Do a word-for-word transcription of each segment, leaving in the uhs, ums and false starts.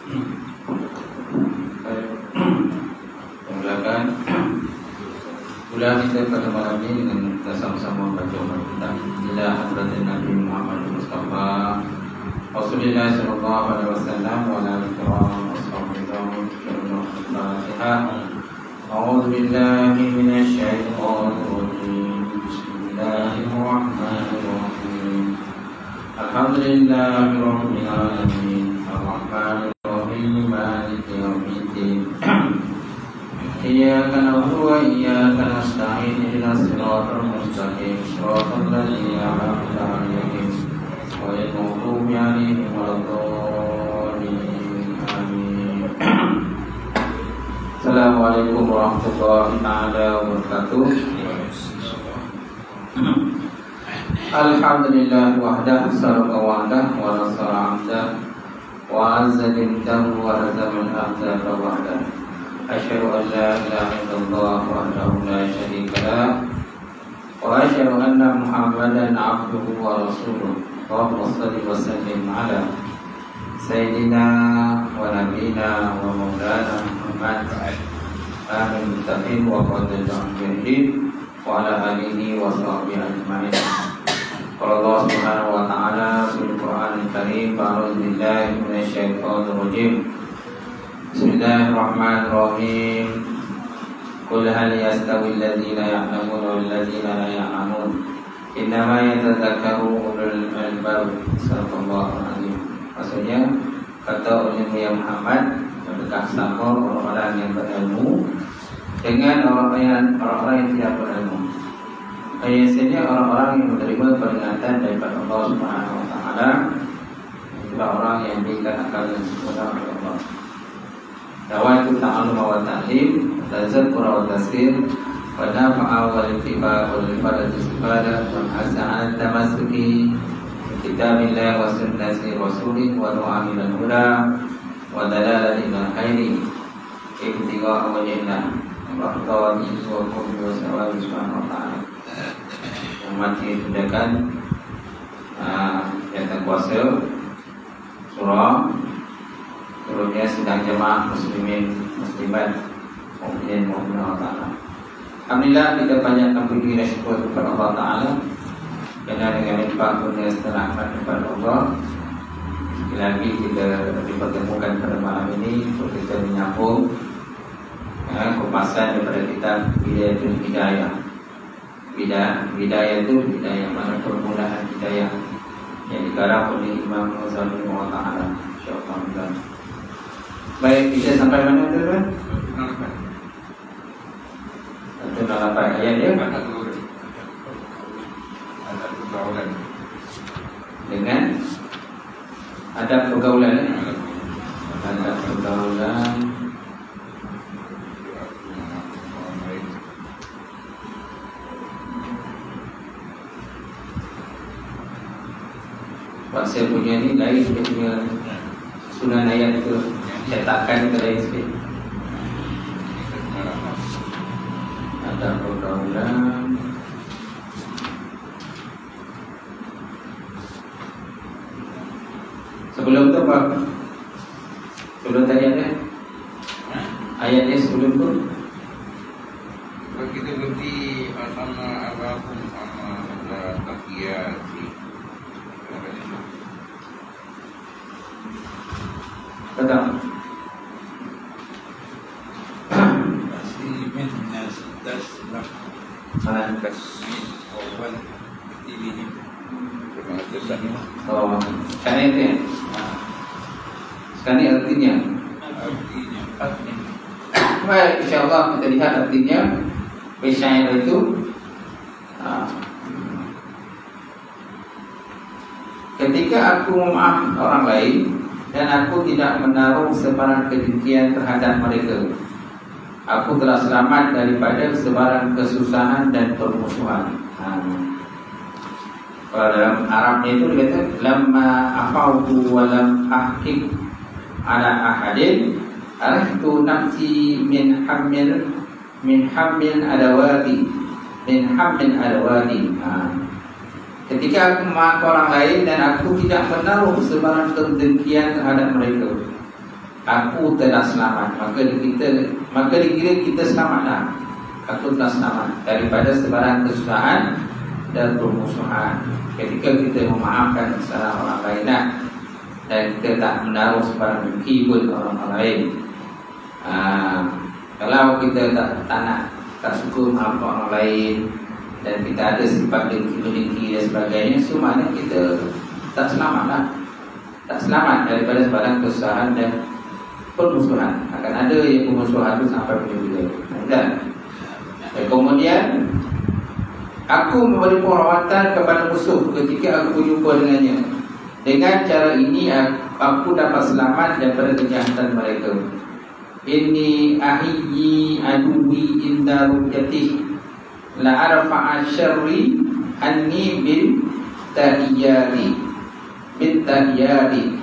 Silakan. Ulang kita pada malam ini dengan kita sama-sama baca umat kita. Ila hadratin Nabi Muhammad Mustafa Rasulullah sallallahu alaihi wasallam wa ala kiram ashabihi Al-Fatihah. A'udzu billahi minasy syaithanir rajim. Bismillahirrahmanirrahim. Alhamdulillahi rabbil alamin. Ar-Rahmanir Rahim. Maliki yaumiddin. Iyyaka na'budu wa iyyaka nasta'in. Ihdinas siratal mustaqim. Siratal ladzina an'amta 'alaihim ghairil maghdubi 'alaihim waladdallin. Amin. Assalamualaikum warahmatullahi ta'ala wabarakatuh. Alhamdulillah wahdah sarqa wahdah wa nasara 'abdah wa 'azza jildahu wa hazama al-ahzaba wahdah. Asyhadu an la ilaha illallah wahdahu la syarika lah wa asyhadu anna Muhammadan 'abduhu wa rasuluh. Allahumma shalli wa sallim ala sayyidina wa nabiyina wa maulana Muhammad amin muttaqin wa qadil jahid wa ala alihi wa sahbihi ajma'in. Qala Allah subhanahu wa ta'ala fil Qur'anil Karim, a'udzu billahi minasy syaithanir rajim. Bismillahirrahmanirrahim. Qul hal yastawi alladhina ya'lamuna wal ladzina la ya'lamun, innama yatadzakkaru ulul albab. Sallallahu alaihi. Maksudnya kata oleh Muhammad, adakah sama orang-orang yang berilmu dengan orang-orang orang-orang yang tidak berilmu? Biasanya orang-orang yang menerima peringatan daripada Allah Subhanahu Wa Taala itulah orang yang diberikan akal dan sempurna oleh Allah. Dawaitu ta'allum wa ta'lim, tazakkur wa tasir, wa nafa'a wa al-ittiba' wa al-ifadah istifada, wa hasa'an tamassuki kitabillah wa sunnati rasulih wa du'a ila al-huda wa dalalah ila khairi ibtigha' wajhillah wa tawadi wa qurbi wa sawabi subhanahu wa ta'ala. Yang mati tindakan yang terkuasa surah turunnya sedang jemaah muslimin muslimat mukminin mukminat Allah. Alhamdulillah kita banyakkan puji dan syukur kepada Allah Taala karena dengan limpah kurnia setelah rahmat kepada Allah sekali lagi kita dipertemukan pada malam ini untuk kita menyambung ya, kupasan daripada kitab Bidayatul Hidayah. Bidayah, bidayah itu bidayah mana permulaan hidayah yang digarap oleh Imam Ghazali wa Ta'ala. Insyaallah. Baik, kita sampai mana tuan? Satu delapan ayat dia. Ada pergaulan. Dengan ada pergaulan. Ada pergaulan. Pak saya punya ni lain, dia punya sunan ayat itu cetakan itu lain sikit. Ada pergaulan. Sebelum tu apa? Sebelum tadi ada ayatnya sebelum tu. Kita berarti sama Arabun sama ada takiyah. Betul. Pasti minnas tasbah. Mana Kasih awal dirinya. Bermakna tersesat. Oh, sekarang itu ya? Sekarang ini artinya? Artinya. Artinya. Baik, insyaAllah kita lihat artinya. Pesyair itu uh, ketika aku memaafkan orang lain dan aku tidak menaruh sebarang kedengkian terhadap mereka, aku telah selamat daripada sebarang kesusahan dan permusuhan. Kalau dalam Arabnya itu dia kata lamma afautu wa lam ahkik ala ahadin arahtu nafsi min hamil min hamil adawati min hamil adawati. Ketika aku memaafkan orang lain dan aku tidak menaruh sebarang kedengkian terhadap mereka, aku telah selamat, maka kita maka dikira kita selamatlah. Aku telah selamat daripada sebarang kesusahan dan permusuhan. Ketika kita memaafkan kesalahan orang lain dan kita tak menaruh sebarang dengki pun orang lain. Aa, kalau kita tak, tak nak tak suka maafkan orang lain dan kita ada sifat dengki-dengki dan sebagainya, semuanya kita tak selamatlah. Tak selamat daripada sebarang kesusahan dan permusuhan. Akan ada yang permusuhan itu sampai bila-bila. Dan kemudian aku memberi penghormatan kepada musuh ketika aku berjumpa dengannya. Dengan cara ini aku dapat selamat daripada kejahatan mereka. Inni ahiyyi aduwi inda ru'yatih la arfa'a syarri anni bil tahiyyati bil tahiyyati.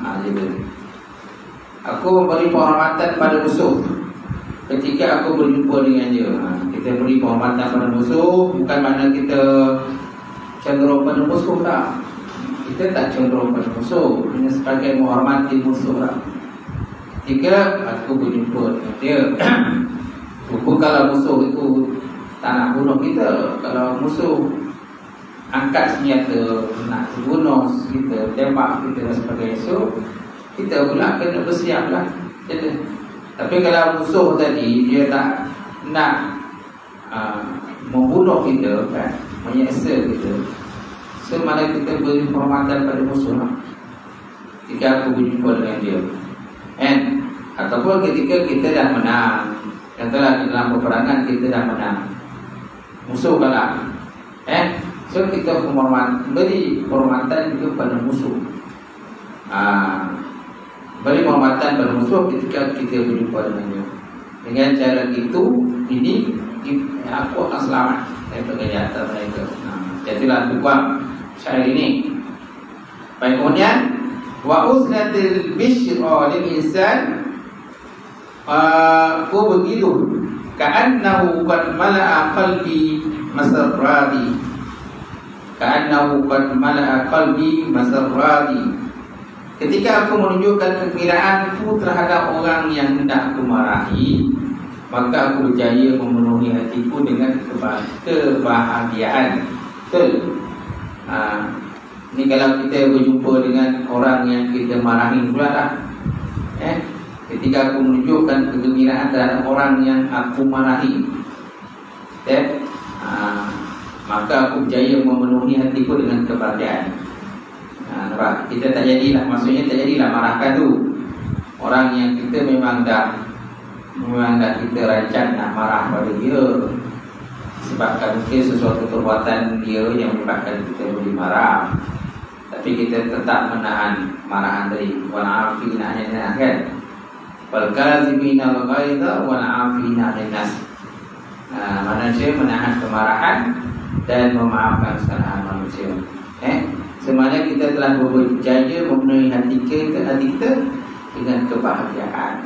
Aku memberi penghormatan pada musuh ketika aku berjumpa dengan dia. Ha, kita beri penghormatan pada musuh bukan makna kita cenderung pada musuh tak. Kita tak cenderung pada musuh, hanya sebagai menghormati musuh lah. Ketika aku berjumpa dengan dia, rupa kalau musuh itu tak nak bunuh kita, kalau musuh angkat senjata nak bunuh kita, tembak kita dan sebagainya, so kita pula kena bersiap lah. Jadi, tapi kalau musuh tadi dia tak nak uh, membunuh kita kan, menyeksa kita, so malah kita beri penghormatan pada musuh lah ketika aku berjumpa dengan dia. And ataupun ketika kita dah menang, katalah dalam peperangan kita dah menang, musuh kalah, eh, so kita penghormatan, beri penghormatan juga pada musuh. Ah, beri penghormatan pada musuh ketika kita berjumpa dengan dia. Dengan cara itu, ini aku akan selamat daripada kejahatan mereka. Nah, jadilah tukang syair ini. Baik, kemudian wa usnatil bisyra lil insan, aku begitu ka'annahu qad mala'a qalbi masarrati, ka'annahu qad mala'a qalbi masarrati. Ketika aku menunjukkan kegembiraanku terhadap orang yang hendak aku marahi, maka aku berjaya memenuhi hatiku dengan kebahagiaan. Betul? Ha, ini kalau kita berjumpa dengan orang yang kita marahi pula lah, eh, ketika aku menunjukkan kegembiraan terhadap orang yang aku marahi, eh, ha, maka aku berjaya memenuhi hatiku dengan kebahagiaan. Ha, nampak? Kita tak jadilah, maksudnya tak jadilah marahkan tu orang yang kita memang dah Memang dah kita rancang nak marah pada dia, sebabkan mungkin sesuatu perbuatan dia yang menyebabkan kita boleh marah, tapi kita tetap menahan marahan tadi. Wa na'afina 'anil nas, kan? Wal kazimina al-ghaidha wa na'afina 'anil nas. Nah, manusia menahan kemarahan dan memaafkan kesalahan manusia. Eh, semuanya kita telah berjaya memenuhi hati kita, hati kita dengan kebahagiaan.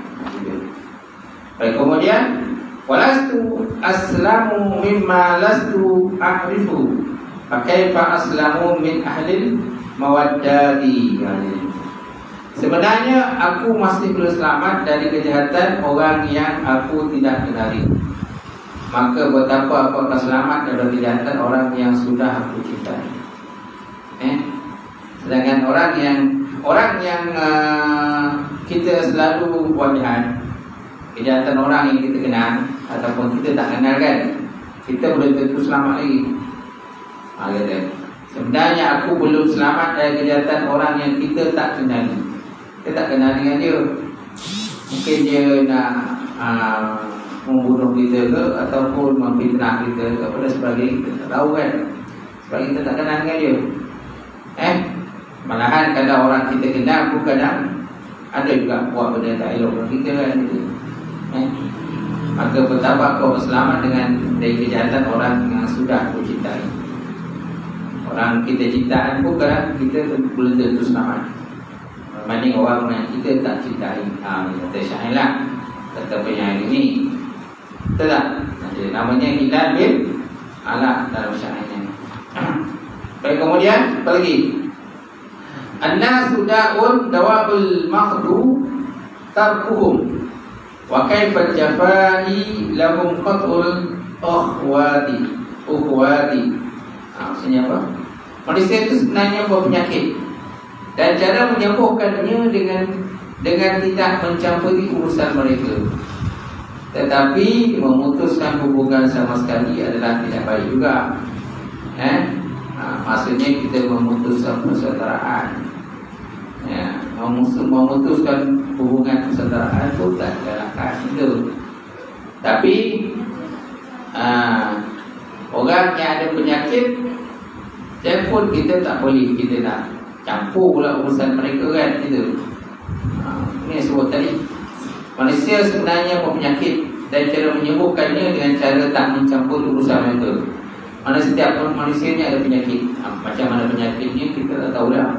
Baik, kemudian walastu aslamu mimma lastu a'rifu, fakaifa aslamu min ahli mawaddati. Sebenarnya aku masih belum selamat dari kejahatan orang yang aku tidak kenali, maka betapa aku akan selamat dari kejahatan orang yang sudah aku cintai. Eh? Sedangkan orang yang orang yang uh, kita selalu buat jahat, kejahatan orang yang kita kenal ataupun kita tak kenal, kan, kita belum tentu selamat lagi. Ha, kata, sebenarnya aku belum selamat dari kejahatan orang yang kita tak kenal. Kita tak kenal dengan dia. Mungkin dia nak uh, membunuh kita ke, ataupun memfitnah kita ke, apa sebagainya, kita tak tahu, kan, sebab kita tak kenal dengan dia. Eh, malahan kadang orang kita kenal pun kadang ada juga buat benda tak elok dengan kita, kan, gitu. Eh, maka betapa kau selamat dengan dari kejahatan orang yang sudah kau cintai. Orang kita cintaan pun kadang kita belum tentu selamat berbanding orang yang kita tak cintai. Ha, kata Syailah, kata penyair ini, betul tak? Namanya hilal bil ala dalam syairnya. Baik, kemudian apa lagi? An-nasu da'un dawa'ul makhdu tarkuhum wa kaifa jafai lahum qat'ul ukhwati ukhwati. Ha, maksudnya apa? Manusia itu sebenarnya buat penyakit, dan cara menyembuhkannya dengan dengan tidak mencampuri urusan mereka. Tetapi memutuskan hubungan sama sekali adalah tidak baik juga. Eh? Ha, maksudnya kita memutuskan persaudaraan. Ya, memutuskan hubungan persaudaraan itu tak galakkan itu. Tapi ha, orang yang ada penyakit, dan pun kita tak boleh kita nak campur pula urusan mereka kan gitu. Ha, ini sebut tadi manusia sebenarnya penyakit, dan cara menyembuhkannya dengan cara tak mencampur urusan mereka. Mana setiap manusia ni ada penyakit. Ha, macam mana penyakitnya kita tak tahu dah.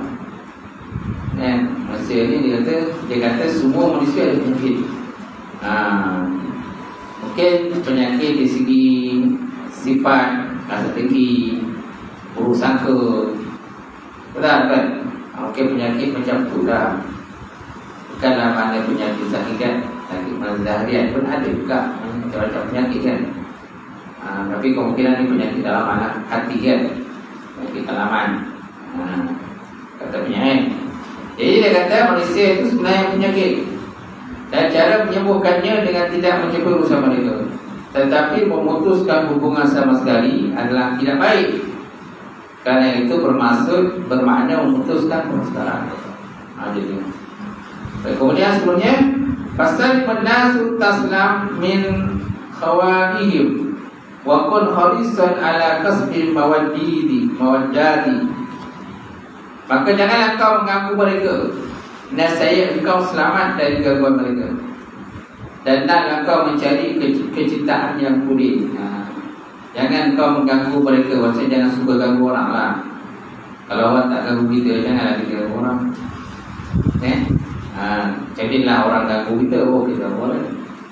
Eh, manusia ni dia kata dia kata semua manusia ada penyakit. Ha, mungkin penyakit di segi sifat, strategi, urusan ke, betul kan? Okey, penyakit macam tu dah. Bukanlah mana penyakit sakit kan, sakit mazharian pun ada juga macam-macam penyakit kan. Ha, tapi kemungkinan ni penyakit dalam anak hati kan, penyakit dalaman. Ha, katanya eh. Jadi dia kata manusia itu sebenarnya penyakit, dan cara menyembuhkannya dengan tidak mencampur urusan mereka. Tetapi memutuskan hubungan sama sekali adalah tidak baik. Karena itu bermaksud bermakna memutuskan persaudaraan. Ha, jadi. Kemudian sebelumnya pasal menasu taslam min khawatihim wa kun harisan ala kasbil mawaddidi mawaddati. Maka janganlah kau mengganggu mereka, nescaya engkau selamat dari gangguan mereka, dan taklah kau mencari ke- kecintaan yang pulih. Ha. Jangan kau mengganggu mereka. Maksudnya jangan suka ganggu orang lah. Kalau orang tak ganggu kita, janganlah kita ganggu orang. Eh? Ha, jadilah orang ganggu kita, oh kita boleh.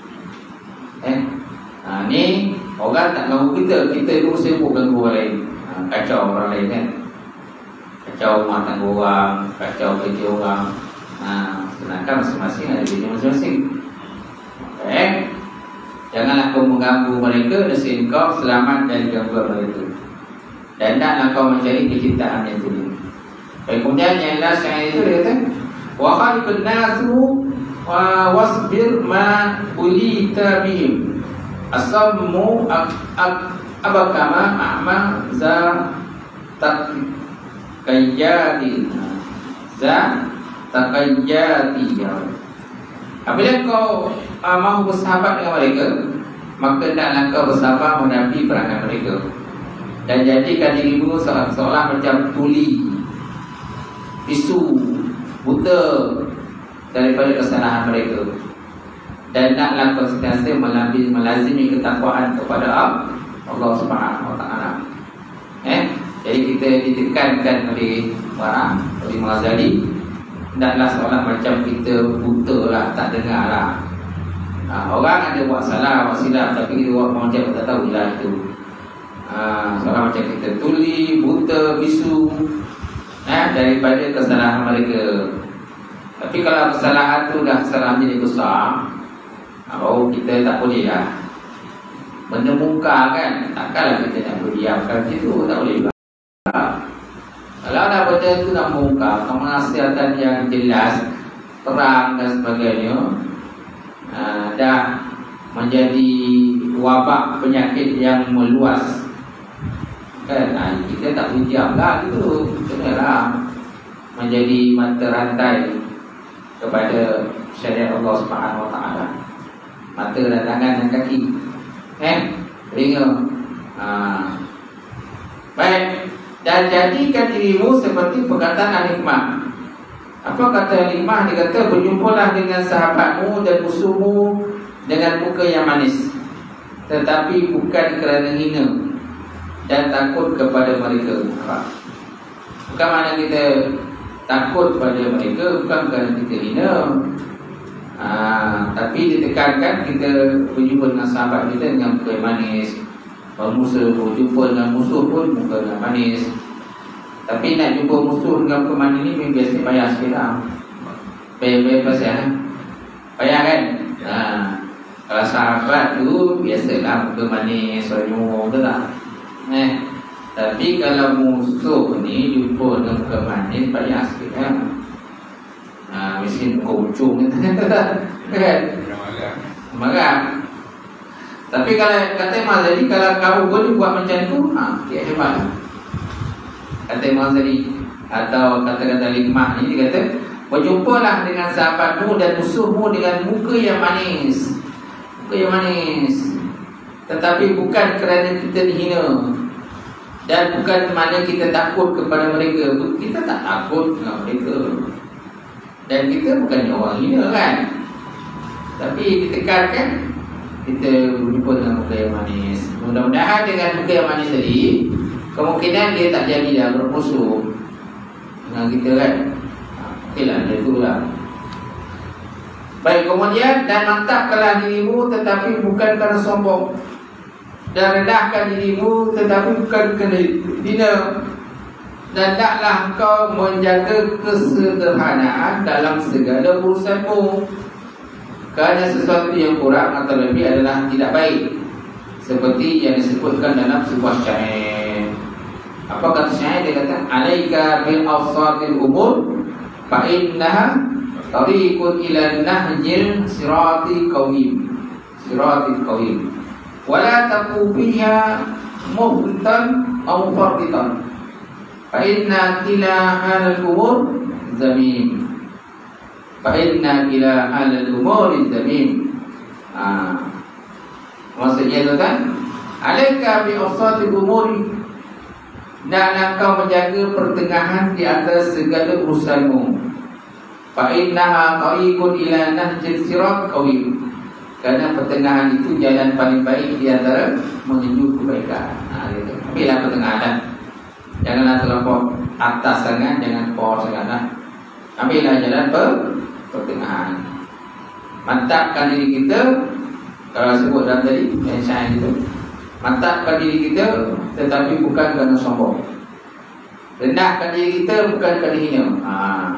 Eh? Ha, ni orang tak ganggu kita, kita dulu sibuk ganggu orang lain. Ha, kacau orang lain kan. Kacau rumah tangga orang, kacau kerja orang. Ha, sedangkan masing-masing ada kerja masing-masing. Eh? Janganlah kau mengganggu mereka, nescaya kau selamat dari gangguan mereka, dan taklah kau mencari kecintaan yang tinggi. Kemudian yang last yang itu dia kata, wa khalqun nasu wa wasbir ma ulita bihim asammu abakama a'ma za taqayyadi za taqayyadi. Apabila kau uh, mahu bersahabat dengan mereka, maka hendaklah kau bersabar menghadapi perangai mereka, dan jadikan dirimu seolah macam tuli, bisu, buta daripada kesalahan mereka, dan naklah kau sentiasa melazimi ketakwaan kepada Allah Subhanahu Wa Taala. Eh, jadi kita ditekankan oleh para oleh Al-Ghazali, hendaklah seolah macam kita buta lah, tak dengar lah. Ha, orang ada buat salah, buat silap, tapi kita buat macam tak tahu lah itu. Ha, seolah macam kita tuli, buta, bisu, eh, daripada kesalahan mereka. Tapi kalau kesalahan tu dah kesalahan jadi besar, oh kita tak boleh lah menemukan kan. Takkanlah kita nak berdiamkan situ, tak boleh lah. Kalau dah benda itu nak mengungkap kemaksiatan yang jelas, terang dan sebagainya, aa, dah menjadi wabak penyakit yang meluas kan, aa, kita tak boleh diam lah gitu. Kenalah menjadi mata rantai kepada syariat Allah Subhanahu Wa Taala, mata dan tangan dan kaki, eh, telinga. Aa, baik. Dan jadikan dirimu seperti perkataan Al-Hikmah. Apa kata Al-Hikmah? Dia kata, berjumpalah dengan sahabatmu dan musuhmu dengan muka yang manis, tetapi bukan kerana hina dan takut kepada mereka. Bukan mana kita takut pada mereka, bukan kerana kita hina, ha, tapi ditekankan kita berjumpa dengan sahabat kita dengan muka yang manis. Musuh pun jumpa dengan musuh pun muka yang manis. Tapi nak jumpa musuh dengan muka manis ni biasanya payah sikit lah. Payah-payah pasal Payah kan? Ha. Kalau sahabat tu biasalah muka manis, senyum tu lah. Eh, tapi kalau musuh ni jumpa dengan muka manis, payah sikit kan? Ha, miskin muka ucung kan? Marah. Tapi kalau kata Imam Ghazali, kalau kamu boleh buat macam tu, ha, dia hebat. Kata Imam Ghazali, atau kata-kata hikmah ni, dia kata, berjumpalah dengan sahabatmu dan musuhmu dengan muka yang manis, muka yang manis. Tetapi bukan kerana kita dihina, dan bukan kerana kita takut kepada mereka. Kita tak takut dengan mereka, dan kita bukannya orang hina kan. Tapi ditekankan kita berjumpa dengan muka yang manis. Mudah-mudahan dengan muka yang manis tadi, kemungkinan dia tak jadi dah bermusuh dengan kita kan. Okey lah, dia tu lah. Baik, kemudian, dan mantapkanlah dirimu tetapi bukan kerana sombong, dan rendahkan dirimu tetapi bukan kerana hina, dan taklah engkau menjaga kesederhanaan dalam segala urusanmu, kerana sesuatu yang kurang atau lebih adalah tidak baik, seperti yang disebutkan dalam sebuah syair. Apa kata syair? Dia kata, alaika bil awsatil umur fa innaha tariqun ila nahjil sirati qawim, sirati qawim, wala taqu biha mufritan aw mufarritan, fa inna kila halal umur zamim, fa inna kila halal umur zamim. Ah, maksudnya tu kan, alaika bi awsatil umuri, dan engkau menjaga pertengahan di atas segala urusanmu. Fa innaha tariqun ila nahjil sirat qawim, kerana pertengahan itu jalan paling baik di antara menuju kebaikan. Ha, gitu. Ambillah pertengahan dah. Janganlah terlampau atas sangat, jangan bawah sangat dah. Ambillah jalan per pertengahan. Mantapkan diri kita. Kalau sebut dalam tadi yang syair itu, mantapkan diri kita tetapi bukan kerana sombong, rendahkan diri kita bukan kerana hina. Ha.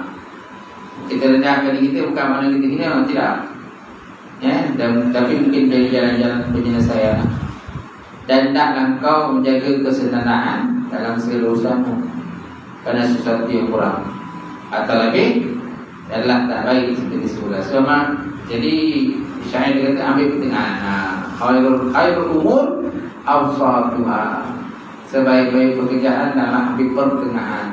Kita rendahkan diri kita bukan makna kita hina, tidak. Ya, dan tapi mungkin dari jalan-jalan penyelesaian. Dan taklah engkau menjaga kesederhanaan dalam segala urusanmu, kerana sesuatu yang kurang atau lebih adalah tak baik seperti semula. Semua. Jadi syair dia kata ambil pertengahan. Khairul khairul umur awsatuha, sebaik-baik pekerjaan adalah ambil pertengahan.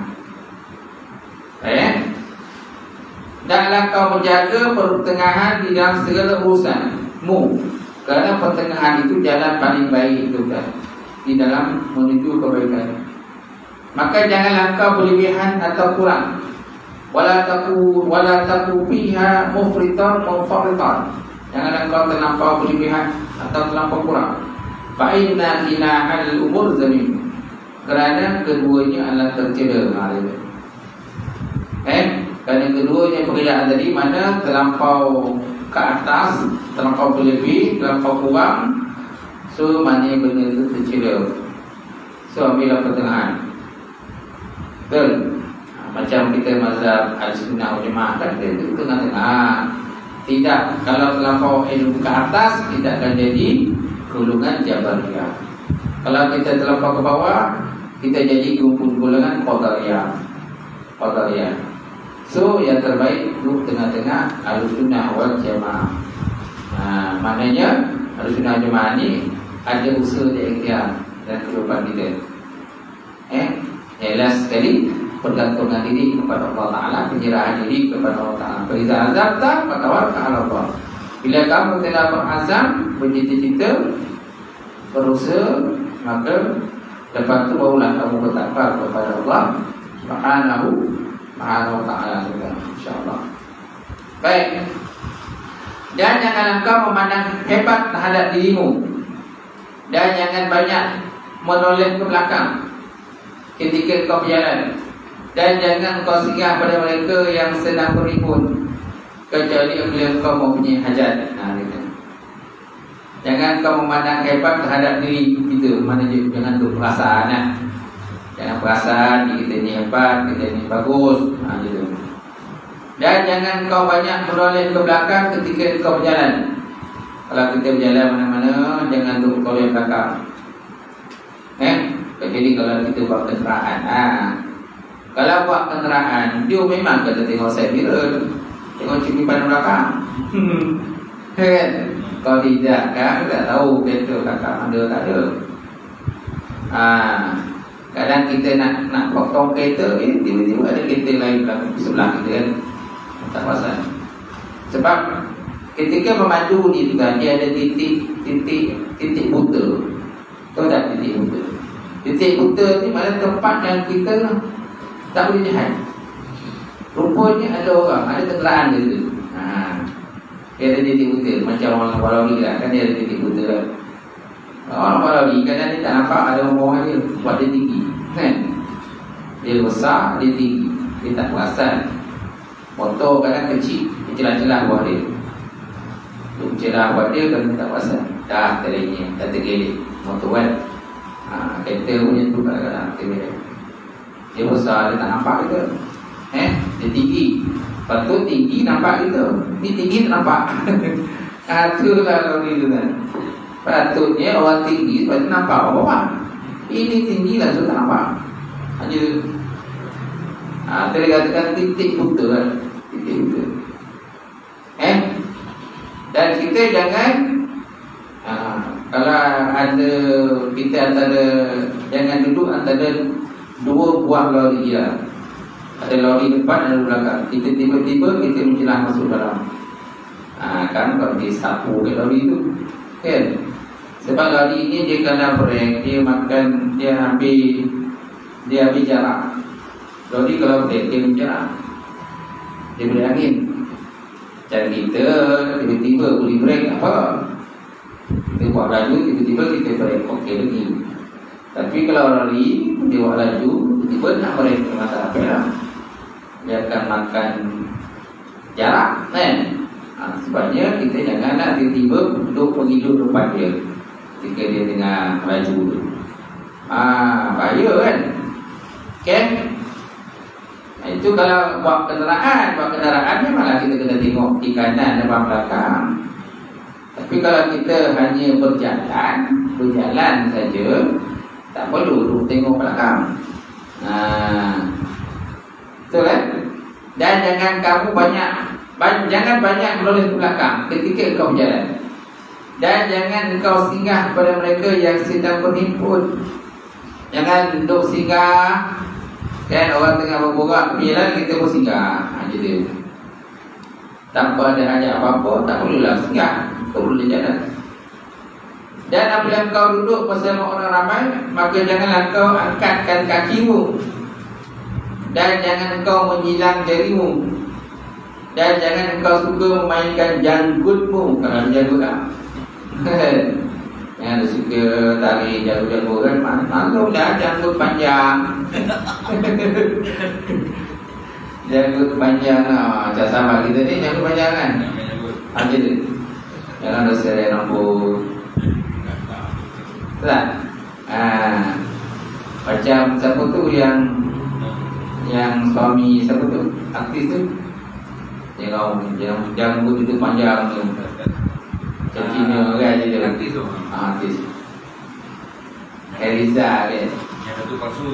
Eh? Danlah kau menjaga pertengahan di dalam segala urusanmu, kerana pertengahan itu jalan paling baik itu kan, di dalam menuju kebaikan. Maka janganlah kau berlebihan atau kurang, wala taku wala taku fiha mufritan mufarritan, janganlah kau terlampau berlebihan atau terlampau kurang. Fa inna ila al umur zamim, kerana keduanya adalah tercela. Eh, kerana keduanya pekerjaan tadi, mana terlampau ke atas, terlampau berlebih, terlampau kurang, so mana benda itu tercela. So ambillah pertengahan. Betul. Macam kita mazhab Ahlussunnah wal Jamaah kan, dia itu tengah-tengah. Tidak, kalau terlampau ilmu ke atas, tidak akan jadi golongan Jabariyah. Kalau kita terlampau ke bawah, kita jadi golongan Qadariyah. Qadariyah. So yang terbaik duduk tengah-tengah, Ahlussunnah wal Jamaah. Nah, maknanya Ahlussunnah wal Jamaah ni ada usaha dan ikhtiar dan kehidupan kita. Eh, jelas sekali pergantungan diri kepada Allah Ta'ala, penyerahan diri kepada Allah Ta'ala. Faiza azabta fatawakkal 'ala Allah. Bila kamu telah berazam, bercita-cita, berusaha, maka lepas itu barulah kamu bertakwa kepada Allah Subhanahu wa Ta'ala juga, insya-Allah. Baik. Dan jangan engkau memandang hebat terhadap dirimu, dan jangan banyak menoleh ke belakang ketika kau berjalan, dan jangan kau singgah pada mereka yang sedang berhimpun kecuali bila kau mempunyai hajat. Nah, gitu. Jangan kau memandang hebat terhadap diri kita, mana je, jangan tu perasaan lah. Jangan perasaan kita ni hebat, kita ni bagus. Nah, gitu. Dan jangan kau banyak menoleh ke belakang ketika kau berjalan. Kalau kita berjalan mana-mana, jangan duduk menoleh belakang. Eh, jadi kalau kita buat kenderaan, ah, kalau buat kenderaan, dia memang kita tengok side mirror, tengok cermin pandang belakang. Kan? Kalau tidak, kan tak tahu kereta belakang ada tak ada. Ah, kadang kita nak nak potong kereta, eh, tiba-tiba ada kereta lain belakang sebelah kita kan. Tak pasal. Sebab ketika memandu ni juga dia ada titik titik titik buta. Tahu tak titik buta? Titik buta ni mana tempat yang kita tak boleh lihat. Rupanya ada orang, ada kenderaan di situ. Ha. Dia ada titik buta macam orang walawi lah, kan dia ada titik buta lah. Orang walawi kadang dia tak nampak ada orang dia buat dia tinggi. Kan? Dia besar, dia tinggi. Dia tak perasan. Motor kadang kecil, celah-celah buat dia. Untuk celah buat dia kan tak pasal. Dah terlengih, dah tergelik motor kan. Ha, kereta punya tu kadang-kadang tergelik. Dia besar, dia tak nampak kita. Eh, dia tinggi. Patut tinggi nampak kita. Ni tinggi tak nampak. Ha, tu lah lori tu kan. Patutnya orang tinggi patut nampak orang. Ini tinggi lah, so tak nampak. Hanya ha, terkatakan titik buta kan. Titik buta. Eh, dan kita jangan ha, kalau ada kita antara, jangan duduk antara dua buah lori lah. Ada lori depan, ada belakang. Kita tiba-tiba kita menjelah masuk dalam. Ha, kan kalau dia sapu ke lori tu kan. Sebab lori ni dia kena brake, dia makan, dia ambil dia ambil jarak. Lori kalau brake dia ambil jarak, dia beri angin. Dan kita tiba-tiba boleh brake apa, kita buat laju, tiba-tiba kita brake okey lagi. Tapi kalau lori dia buat laju, tiba-tiba nak brake ke mata apa lah, dia akan makan jarak kan. Ha, sebabnya kita jangan nak tiba-tiba duduk menghidup depan dia ketika dia tengah laju tu. Ah, bahaya kan? Okay? Nah, itu kalau buat kenderaan, buat kenderaan memanglah kita kena tengok di kanan depan belakang. Tapi kalau kita hanya berjalan, berjalan saja, tak perlu duduk tengok belakang. Nah, betul kan? Dan jangan kamu banyak Ban, jangan banyak menoleh ke belakang ketika kau berjalan. Dan jangan kau singgah kepada mereka yang sedang berhimpun. Jangan duduk singgah. Kan orang tengah berborak berjalan, kita pun singgah. Ha, gitu. Tanpa ada hajat apa-apa, tak perlulah singgah. Kau boleh jalan. Dan apabila kau duduk bersama orang ramai, maka janganlah kau angkatkan kakimu. Dan jangan kau menyilang jarimu. Dan jangan engkau suka memainkan janggutmu. Kalau ada janggut lah. Yang suka tarik janggut-janggut kan, maklum dah janggut panjang. Janggut panjang lah. Macam sama kita ni janggut panjang kan. Ada tu. Jangan ada serai rambut. Betul tak? Ha. Macam siapa tu yang Yang suami siapa tu, artis tu, Jangan jangan janggut itu panjang tu. Macam Cina kan dia. Artis tu. Ah, artis. Eliza kan. Yang satu palsu.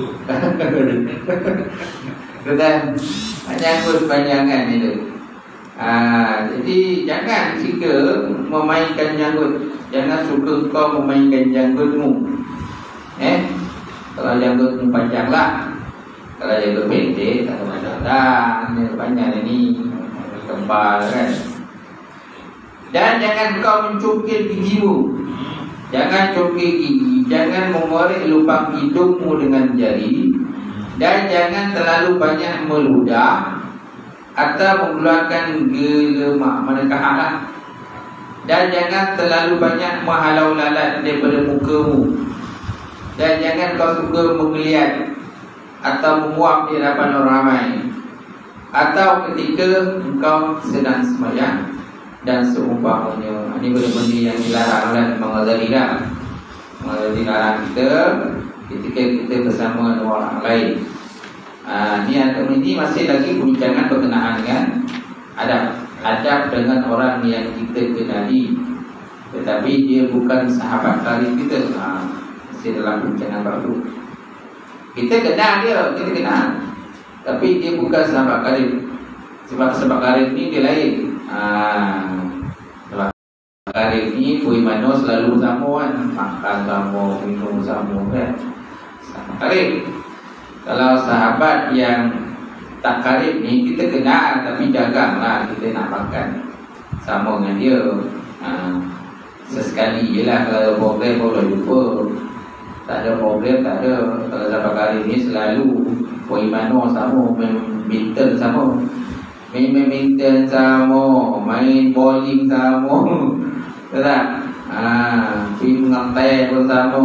Betul. Janggut panjangan itu. Ah, jadi jangan suka memainkan janggut. Jangan suka kau memainkan janggutmu. Eh? Kalau janggutmu panjang lah. Kalau janggut pendek tak ada masalah. Ini panjang ini. Kembal kan. Dan jangan kau mencungkil gigimu. Jangan cungkil gigi. Jangan mengorek lubang hidungmu dengan jari. Dan jangan terlalu banyak meludah atau mengeluarkan gelemak, manakah arah. Dan jangan terlalu banyak menghalau lalat daripada mukamu. Dan jangan kau suka menggeliat atau memuap di hadapan orang ramai, atau ketika engkau sedang sembahyang dan seumpamanya. Ini benda-benda yang dilarang oleh Imam Ghazali lah. Imam Ghazali larang kita ketika kita bersama dengan orang lain. Ini, ini masih lagi perbincangan berkenaan dengan adab. Adab dengan orang yang kita kenali, tetapi dia bukan sahabat karib kita. Ha, mesti dalam perbincangan baru. Kita kenal dia, kita kenal, tapi dia bukan sahabat karib. Sebab sahabat karib ni dia lain. Ha, sahabat karib ni beriman selalu sama kan, makan sama, minum sama kan. Sahabat karib. Kalau sahabat yang tak karib ni kita kenal, tapi jaganglah kita nak makan sama dengan dia. Ha, sesekali je lah. Kalau ada problem boleh jumpa, tak ada problem tak ada. Kalau sahabat karib ni selalu beriman sama, minta sama, main badminton sama, main bowling sama, tak? Ha, pergi mengantai pun sama,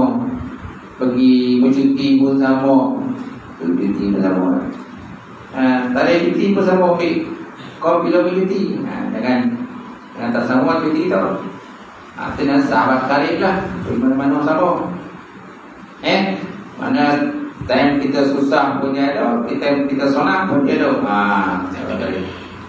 pergi bercuti pun sama. Cuti bersama. Ha, tak ada cuti bersama ambil. Kau bila ambil cuti, ha, jangan jangan tak sama cuti tau. Ha, itu dengan sahabat karib lah. Pergi mana-mana sama. Eh, mana time kita susah pun dia ada, time kita sonang pun dia ada. Ha, sahabat karib.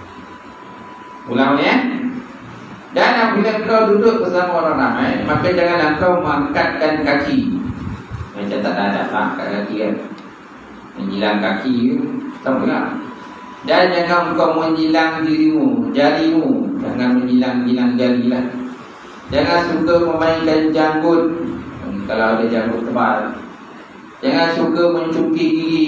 Ulang ni eh. Dan apabila kau duduk bersama orang ramai, maka janganlah kau mengangkatkan kaki. Macam tak ada lah kat kaki kan, menjilang kaki sama tak? Dan jangan kau menjilang dirimu, jarimu. Jangan menjilang-jilang jari lah. Jangan suka memainkan janggut, kalau ada janggut tebal. Jangan suka mencungkil gigi.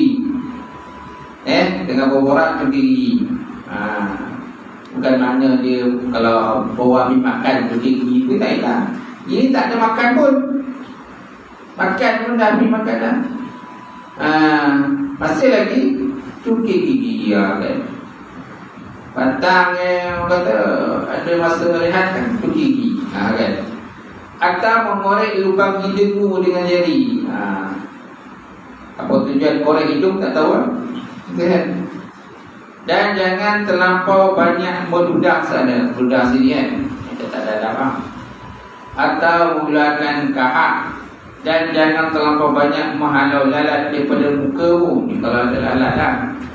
Eh, dengan berborak cungkil gigi. Ha, bukan makna dia kalau bawa habis makan cungkil gigi itu tak enak. Ini tak ada makan pun, makan pun dah habis makan dah. Ha, masih lagi cungkil gigi ya, kan? Pantang yang kata ada masa rehat kan, cungkil gigi, ha, kan? Atau mengorek lubang hidungmu dengan jari. Ha, apa tujuan korek hidung tak tahu lah, kan? Dan jangan terlampau banyak meludah sana, meludah sini kan, kita tak ada apa. Atau menggunakan kahak. Dan jangan terlampau banyak menghalau lalat daripada mukamu. Kalau ada lalat lah.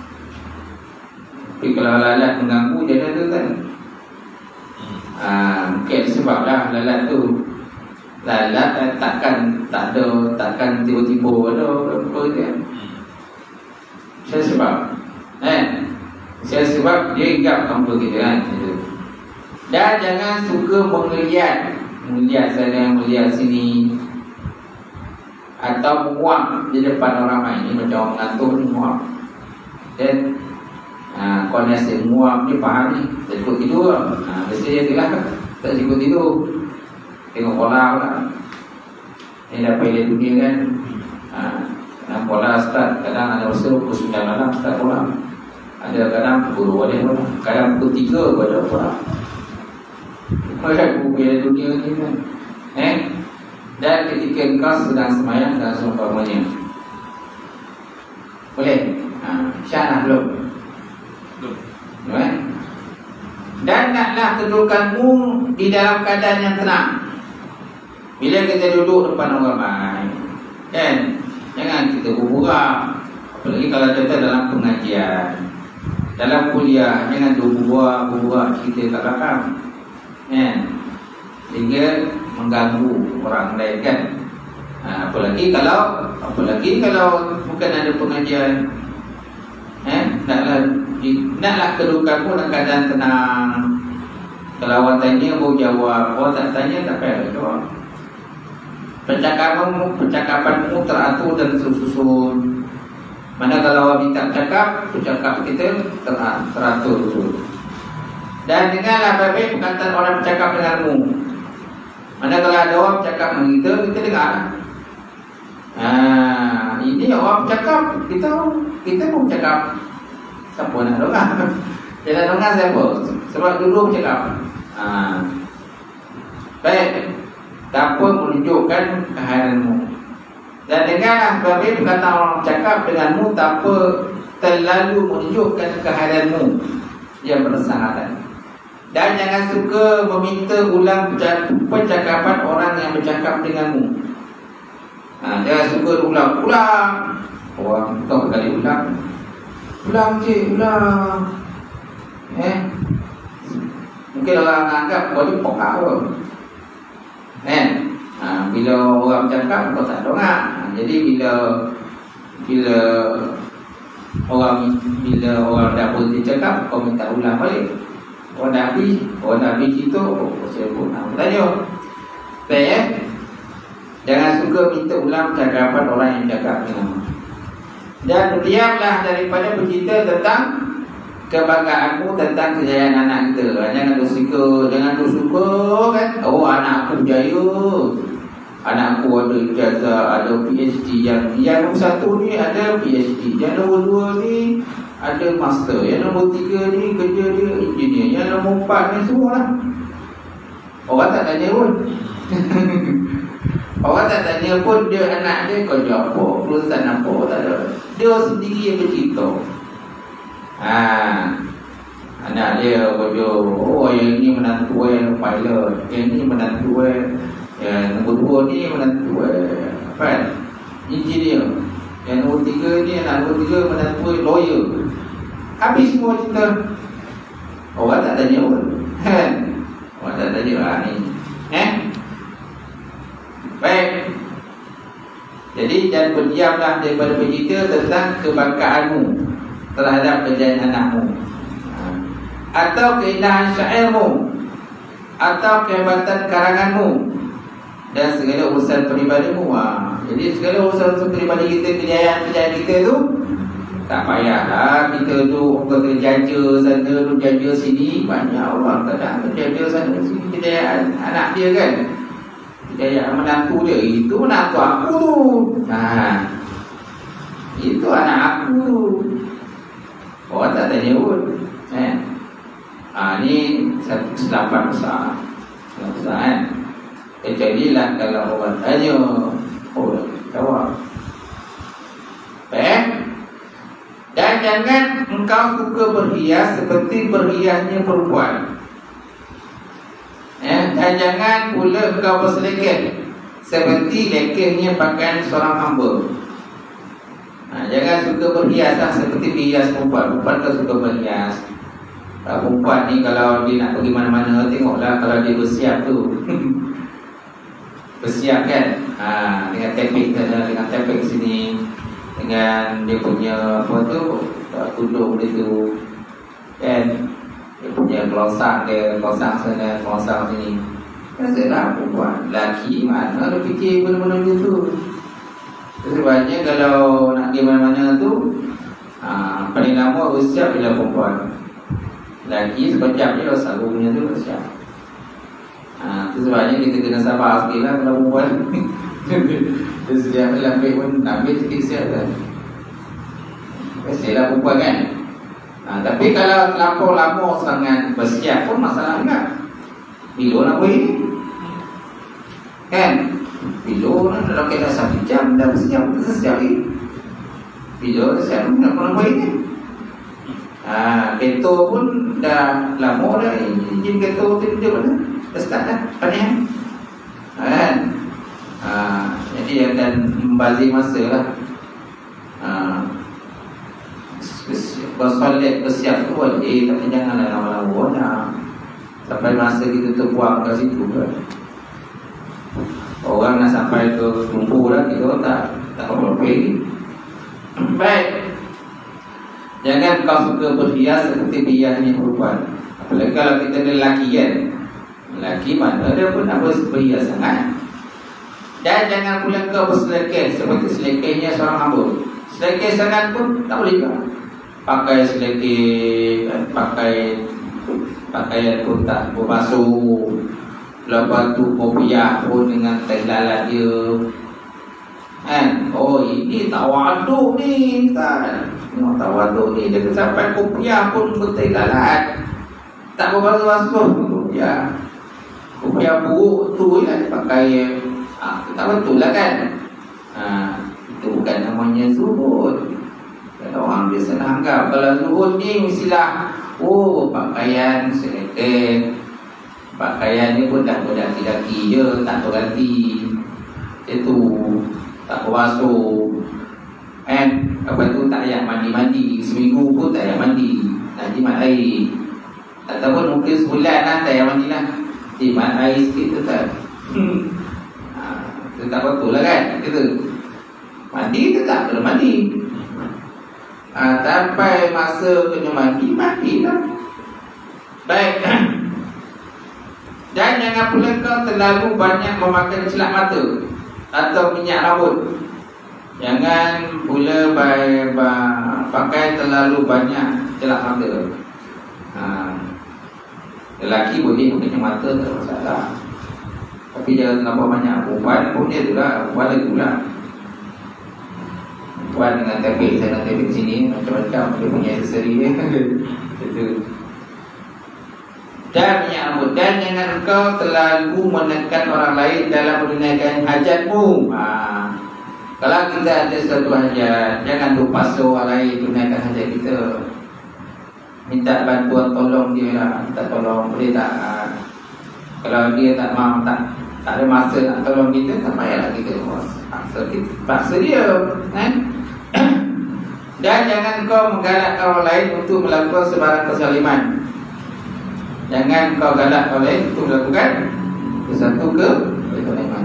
Tapi kalau lalat mengganggu, jangan tu kan. Ha, mungkin sebab lah lalat tu. Lalat takkan tak ada, takkan tiba-tiba ada apa kan. Saya sebab eh, saya sebab dia ingat tanpa kita kan. Dan jangan suka melihat, melihat sana, melihat sini, atau menguap di depan orang ramai. Ini macam orang ngantuk ni, menguap. Dan ha, kau ni asyik menguap ni, faham ni, tak cukup tidur. Ha, biasanya dia lah, tak cukup tidur, tengok bola pula. Ini dah pilih dunia kan. Ha, kadang bola start, kadang ada masa pukul sembilan malam start bola. Ada kadang pukul dua dia bola, kadang pukul tiga pun ada bola. Macam pilih dunia ni kan. Eh, dan ketika engkau sedang semayang dan seumpamanya. Boleh? Ha, syarah belum? Belum. Belum. Dan naklah kedudukanmu di dalam keadaan yang tenang. Bila kita duduk depan orang ramai, kan, jangan kita berbual. Apalagi kalau kita dalam pengajian, dalam kuliah, jangan berbual-bual cerita kat belakang, kan, sehingga mengganggu orang lain kan. Ha, apalagi kalau apalagi kalau bukan ada pengajian, eh, naklah naklah kedudukanmu dalam keadaan tenang. Kalau orang tanya baru jawab, orang tak tanya tak payah jawab. Percakapanmu percakapanmu teratur dan tersusun. Mana kalau orang minta bercakap, bercakap kita teratur. Dan dengarlah baik-baik perkataan orang bercakap denganmu. Mana kalau ada orang bercakap dengan kita, kita dengar. Ah, ini orang bercakap, kita kita pun bercakap. Siapa nak dengar? Jangan dengar siapa? Sebab dulu bercakap. Ah, baik, tanpa menunjukkan kehadiranmu. Dan dengarlah baik perkataan orang bercakap denganmu tanpa terlalu menunjukkan kehadiranmu yang bersangatan. Dan jangan suka meminta ulang percakapan orang yang bercakap denganmu. Ha, jangan suka ulang-ulang. Orang tahu kali ulang. Ulang je, ulang. Eh, Mungkin orang anggap kau ni pokak pun. Kan? Ha, bila orang cakap kau tak dengar. Ha, jadi bila bila orang bila orang dah berhenti cakap, kau minta ulang balik. Orang dah habis, orang dah habis itu, oh, saya pun nak tanya. Baik eh? Jangan suka minta ulang cakapan orang yang cakap dengan. Dan berdiamlah daripada bercerita tentang kebanggaanmu, tentang kejayaan anak kita. Jangan tu suka, jangan tu suka kan. Oh, anak aku berjaya, anak aku ada ijazah, ada P H D. Yang yang nombor satu ni ada P H D, yang nombor dua ni ada master, yang nombor tiga ni kerja dia engineer, yang nombor empat ni semua lah. Orang tak tanya pun. Orang tak tanya pun dia anak dia kerja apa, perusahaan apa, tak ada. Dia sendiri yang bercerita. Ha, anak dia kerja, oh yang ini menantu yang pilot, yang ini menantu yang nombor dua ni menantu apa? Engineer. Yang nombor tiga ni, anak nombor tiga menantu lawyer. Habis semua cerita. Orang tak tanya pun. Orang tak tanya lah ni. Eh? Baik. Jadi jangan berdiamlah daripada bercerita tentang kebanggaanmu terhadap kejayaan anakmu, atau keindahan syairmu, atau kehebatan karanganmu, dan segala urusan peribadimu. Ha. Jadi segala urusan peribadi kita, kejayaan-kejayaan kita tu tak payahlah kita tu kita jaja sana, tu jaja sini. Banyak orang kadang jaja sana sini kejayaan anak dia kan, kejayaan menantu dia. Itu menantu aku tu. Ha. Itu anak aku tu. Orang tak tanya pun. Eh. Ha, ni satu kesilapan besar. Kesilapan besar kan. Kecualilah kalau orang tanya, oh, jawab. Eh? Dan jangan engkau suka berhias seperti berhiasnya perempuan. Eh? Dan jangan pula engkau berselekeh seperti lekehnya pakaian seorang hamba. Ha, jangan suka berhias lah, seperti berhias perempuan. Perempuan kan suka berhias. Perempuan ni kalau dia nak pergi mana-mana, tengoklah kalau dia bersiap tu. Bersiap kan, ha, dengan tepik, dengan tepik sini, dengan dia punya apa tu, tudung dia tu kan, dia punya kelosang dia, kelosang sana, kelosang sini. Biasalah perempuan. Lelaki mana dia fikir benda-benda macam tu. Sebabnya kalau nak pergi mana-mana tu, ha, paling lama bersiap bila perempuan. Lelaki sekejap je dah sarungnya tu bersiap. Ha, itu sebabnya kita kena sabar sikit lah kalau perempuan. Dia sedia ambil pun, ambil sikit siap kan. Biasalah perempuan kan. Ha, tapi kalau terlampau lama sangat bersiap pun masalah enggak. Bila nak buat ini kan? Bila nak dalam keadaan satu jam dah bersiap, kita siap lagi. Bila dah siap nak pernah buat ini. Ha, kereta pun dah lama dah, enjin kereta tu dia mana? Dah start dah, panik kan? Ha, jadi akan membazir masa lah. Ha, bersolat bersiap tu boleh, tapi janganlah lama-lama dah. Sampai masa kita terbuang kat situ kan. Orang nak sampai ke lumpur lah, kita tak tak apa-apa lagi. Baik. Jangan kau suka berhias seperti hiasnya perempuan. Apalagi kalau kita ada lelaki kan. Lelaki mana dia pun nak berhias sangat. Dan jangan pula kau berselekeh seperti selekehnya seorang hamba. Selekeh sangat pun tak boleh juga. Pakai selekeh, pakai pakaian pun tak berbasuh. Lepas tu kopiah pun dengan teh lalat dia kan. Oh ini tawaduk ni kan. Tengok tawaduk ni, dia sampai kopiah pun berteh lalat, tak berbasuh-basuh kopiah. Kopiah buruk tu kan pakai. Ah, tak betul lah kan. Ah, itu bukan namanya zuhud. Kalau orang biasa anggap kalau zuhud ni mestilah oh pakaian selekeh, pakaian ni pun dah berdaki-daki je, tak berganti. Itu tak berbasuh kan. Lepas tu tak payah mandi-mandi, seminggu pun tak payah mandi, nak jimat air, Ataupun mungkin sebulan lah tak payah mandi lah, timan air sikit tu tak. Ha, itu tak betul lah kan, gitu. Mandi tu tak kena mandi. Ha, sampai masa kena mandi, mandi lah. Baik. Dan jangan pula kau terlalu banyak memakan celak mata atau minyak rambut. Jangan pula by, by, pakai terlalu banyak celak mata. Ha, lelaki boleh pakai mata, tak ada masalah. Tapi jangan nampak banyak. Perempuan pun dia tu lah, perempuan lagi pula. Perempuan dengan tapik, saya nak tapik sini macam-macam, dia punya aksesori dia. Itu. Dan minyak rambut. Dan jangan kau terlalu menekan orang lain dalam menunaikan hajatmu. Ha. Kalau kita ada satu hajat, jangan terpaksa orang lain tunaikan hajat kita. Minta bantuan, tolong dia lah. Minta tolong, boleh tak? Ha. Kalau dia tak mahu, tak tak ada masa nak tolong kita, tak payahlah kita paksa, kita, paksa dia, kan? Dan jangan kau menggalakkan orang lain untuk melakukan sebarang kezaliman. Jangan kau galak orang lain untuk melakukan sesuatu kezaliman.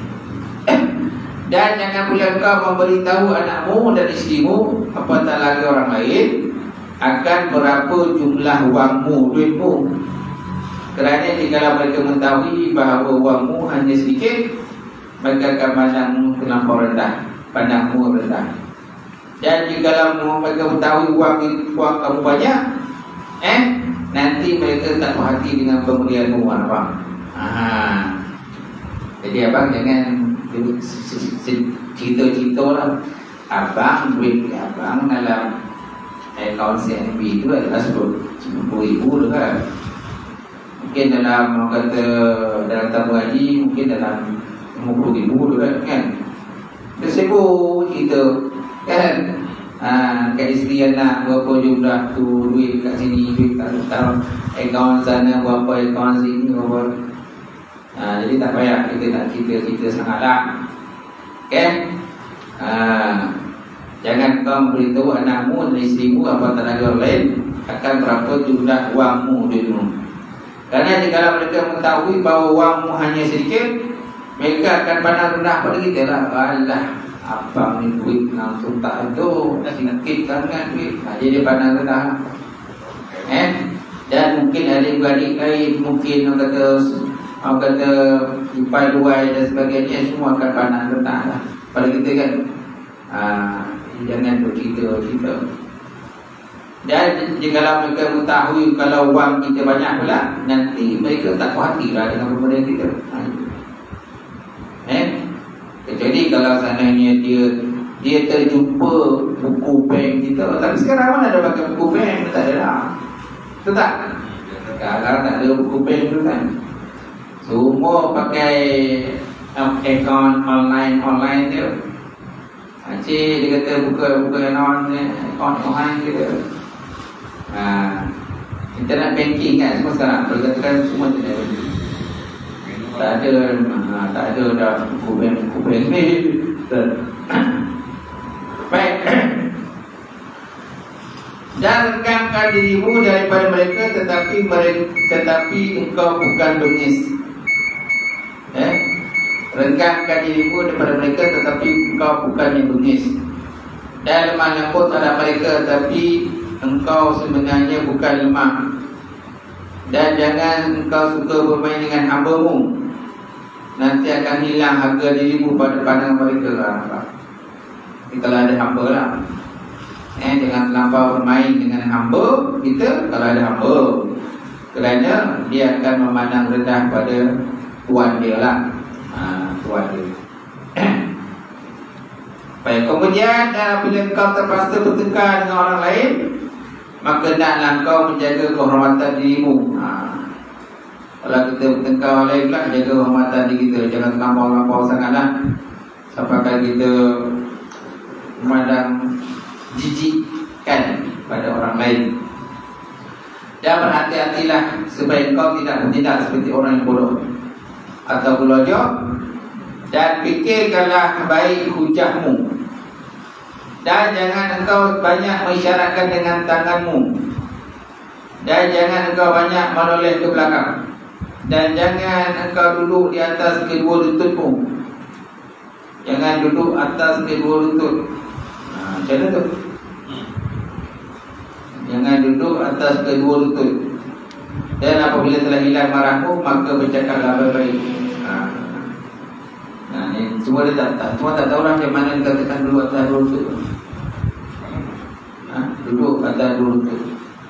Dan jangan pula kau memberitahu anakmu dan isterimu, apatah lagi orang lain, akan berapa jumlah wangmu, duitmu. Kerana jika mereka mengetahui bahawa wangmu hanya sedikit, mereka akan pandangmu terlampau rendah, pandangmu rendah. Dan jika mereka mengetahui wang, wang kamu banyak, eh nanti mereka tak puas hati dengan pemberianmu, abang. Aha. Jadi abang jangan cerita-cerita lah. Abang duit abang dalam akaun C N B itu adalah sepuluh ribu kan. Mungkin dalam kata dalam tabung haji mungkin dalam lima puluh ribu kan. Dia sibuk cerita kan. Ha, kat isteri anak berapa jumlah tu duit kat sini, duit kat dalam akaun sana berapa, akaun sini berapa. Ha, jadi tak payah kita nak cerita-cerita sangatlah. Okay? Ha, jangan kau beritahu anakmu dan isterimu apa tenaga orang lain akan berapa jumlah wangmu, duitmu. Kerana jika mereka mengetahui bahawa wangmu hanya sedikit, mereka akan pandang rendah pada kita lah. Alah, abang ni duit langsung tak ada, sedikit sangat duit. Ha, jadi pandang rendah. Eh? Dan mungkin adik-adik lain, mungkin orang kata orang kata ipai luai dan sebagainya, semua akan pandang rendah lah pada kita kan. Ha, jangan bercerita-cerita. Dan jika mereka mengetahui kalau wang kita banyak pula, nanti mereka tak puas hati lah dengan pemberian kita. Ha. Eh? Kecuali kalau seandainya dia dia terjumpa buku bank kita. Tapi sekarang mana ada pakai buku bank? Tak ada lah. Betul tak? Sekarang tak ada buku bank tu kan. Semua pakai um, account online online dia. Cik dia kata buka-buka non account online kita. Ha, internet banking kan semua sekarang. Kalau katakan semua internet banking. Tak ada, ha, tak ada dah buku bank, buku bank ni. Baik. Dan regangkan dirimu daripada mereka, tetapi mereka, tetapi engkau bukan bengis. Eh? Regangkan dirimu daripada mereka, tetapi engkau bukan yang bengis. Dan lemah lembut terhadap mereka, tapi engkau sebenarnya bukan lemah. Dan jangan engkau suka bermain dengan hamba-Mu. Nanti akan hilang harga dirimu pada pandangan mereka lah. Jadi kalau ada hamba lah, eh, jangan terlampau bermain dengan hamba kita kalau ada hamba. Kerana dia akan memandang rendah pada tuan dia lah, ha, tuan dia. Baik, kemudian apabila kau terpaksa bertengkar dengan orang lain, maka hendaklah kau menjaga kehormatan dirimu. Ha. Kalau kita bertengkar orang lain pula, jaga kehormatan diri kita. Jangan terlampau-lampau sangatlah sampai kita memandang jijik kan pada orang lain. Dan berhati-hatilah supaya kau tidak bertindak seperti orang yang bodoh atau gelojok. Dan fikirkanlah baik hujahmu. Dan jangan engkau banyak mengisyaratkan dengan tanganmu. Dan jangan engkau banyak menoleh ke belakang. Dan jangan engkau duduk di atas kedua lututmu. Jangan duduk atas kedua lutut. Ha, macam mana tu? Jangan duduk atas kedua lutut. Dan apabila telah hilang marahmu, maka bercakaplah baik-baik. Ha. Nah, ni semua dia tak, tak semua tak tahu lah macam mana dikatakan duduk atas dua lutut. Ha? Duduk atas dua lutut.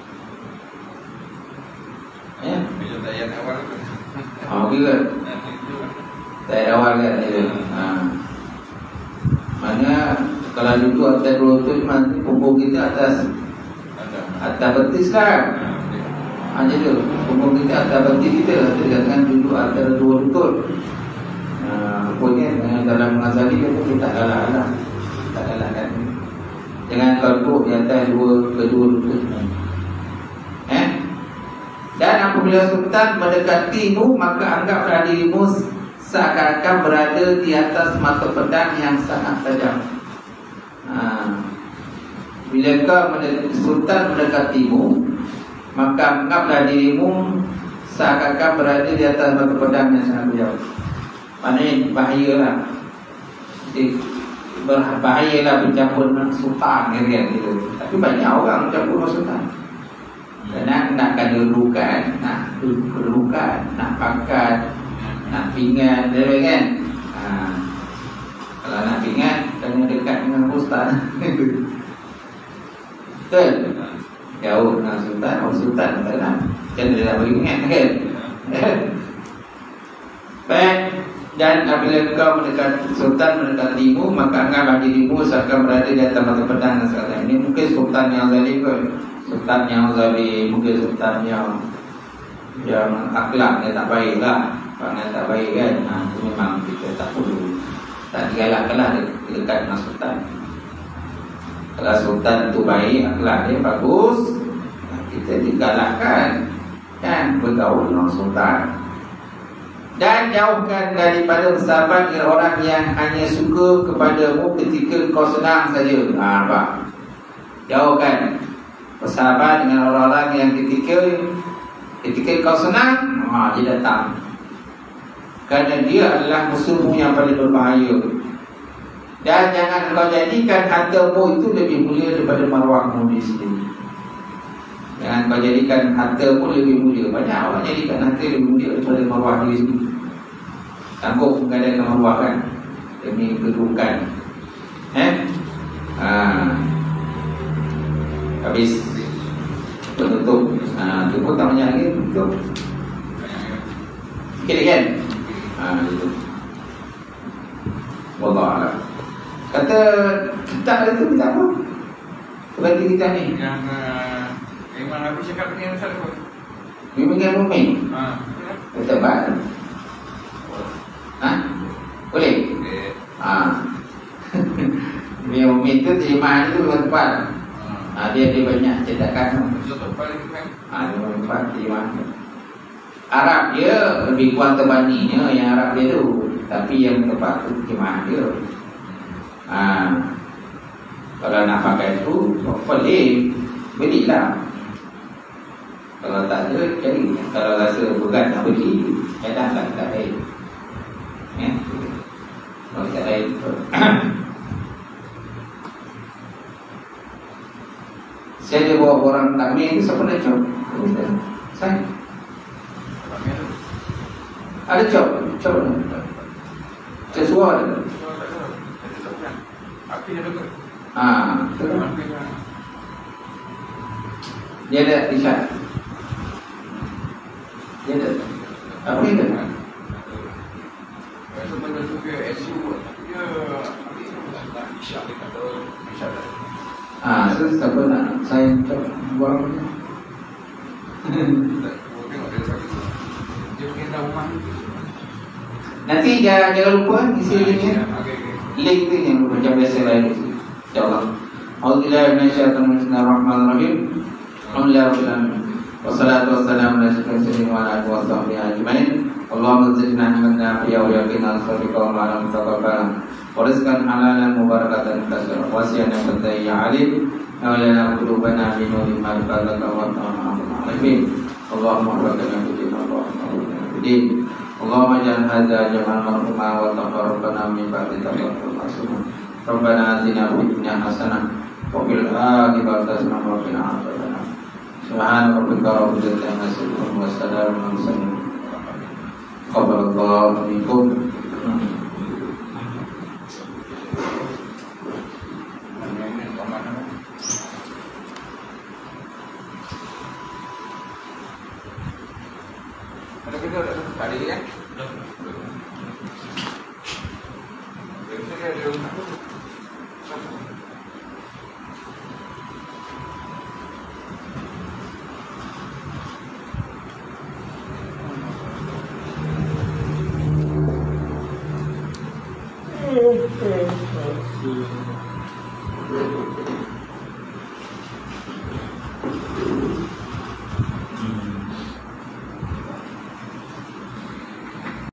Ya? Bila ayat awal tu. Oh, okey ke? Ayat awal kan dia. Ha. Mana kalau duduk atas dua lutut, mana punggung kita atas atas betis kan? Ha, macam tu. Punggung kita atas betis kita. Kita katakan duduk atas dua lutut. Rupanya uh, dalam Ghazali dia pun tak galak-galak. Tak galak kan. Jangan kau duduk di atas dua kedua lutut. Eh? Dan apabila sultan mendekatimu, maka anggaplah dirimu seakan-akan berada di atas mata pedang yang sangat tajam. Ha. Bila kau mendek- sultan mendekatimu, maka anggaplah dirimu seakan-akan berada di atas mata pedang yang sangat tajam. Maknanya bahayalah. Jadi berbahayalah bercampur dengan sultan kan gitu. Tapi banyak orang bercampur dengan sultan. Kerana nak kedudukan, nak kedudukan, nak pangkat, nak pingat, dia kan. Ha. Kalau nak pingat, kena dekat dengan ustaz. Betul? Jauh dengan sultan, orang sultan tak nak. Macam dia nak bagi ingat kan? Baik. Dan apabila kau mendekat sultan mendekatimu, maka anggaplah dirimu seakan berada di atas mata pedang dan segala. Ini mungkin sultan yang zalim kot. Sultan yang zalim, mungkin sultan yang yang akhlak dia tak baik lah, perangai tak baik kan. Ha, itu memang kita tak perlu, tak digalakkanlah dekat dengan sultan. Kalau sultan itu baik, akhlak dia bagus, kita digalakkan kan bergaul dengan sultan. Dan jauhkan daripada bersahabat dengan orang yang hanya suka kepadamu ketika kau senang saja. Ha, nampak? Jauhkan bersahabat dengan orang-orang yang ketika ketika kau senang, ha, dia datang. Kerana dia adalah musuhmu yang paling berbahaya. Dan jangan kau jadikan hartamu itu lebih mulia daripada maruahmu di sini. Jangan kau jadikan hartamu lebih mulia. Banyak orang jadikan harta lebih mulia daripada maruah diri sendiri. Sanggup mengadakan maruah kan, demi kedudukan. Eh? Ha. Habis penutup. Ha, tu pun tak banyak lagi tutup. Sikit kan? Ha, itu. Wallahualam. Kata kitab itu kita apa? Berarti kitab ni Yang uh, Imam Nabi cakap ni yang salah. bimbingan mu'min. Ha. Kata baik. Ha? Boleh? Okey. Ha. Bimbingan mu'min tu terjemahan itu dua tempat. Ha, dia ada banyak cetakan. Betul paling kan. Ha, dua tempat terjemahan. Arab dia lebih kuat terbandingnya yang Arab dia tu. Tapi yang tempat tu terjemahan dia. Ha. Kalau nak pakai tu boleh, belilah. Kalau tak ada, cari. Kalau rasa berat nak beli, cadanglah kat lain. Ya? Kalau kat lain saya ada bawa orang takmir tu, siapa nak cop? Saya ada cop, cop cop suara ada. Api ada ke? Ah, dia ada isyak. Dia ada. Apa itu? Saya benda tu ke S U dia tak isyak dia kata isyak. Ah, so siapa nak saya cop buang ni? Tengok dia cakap tu. Dia punya dah rumah ni. Nanti jangan jangan lupa isi linknya. Okey okey. Link tu yang macam biasa lain. InsyaAllah. Alhamdulillah minasyaitanir bismillahirrahmanirrahim. Alhamdulillah rabbil alamin. Wassalatu wassalamu ala asyrafil wa ala alihi wa sahbihi ajmain. Allahumma zidna ilman nafi'a wa yaqina as-sadiqa wa ma'ana mutaqabbala. Wa rizqan halalan mubarakatan kasira. Wa siyan yang bertayya alim. Wa lana qulubana bi nuri ma'rifatan wa ta'ala. العالمين اللهم وفقنا في دين اللهم في دين اللهم اجعل هذا جمعا مرحوما وتقربنا من بعد تقرب معصوما ربنا آتنا في الدنيا حسنة وفي الآخرة حسنة وقنا عذاب النار سبحان ربك رب العزة عما يصفون وسلام على المرسلين قبل الله منكم Ada kita ada ada ya? Biasanya ada rumah. Thank you.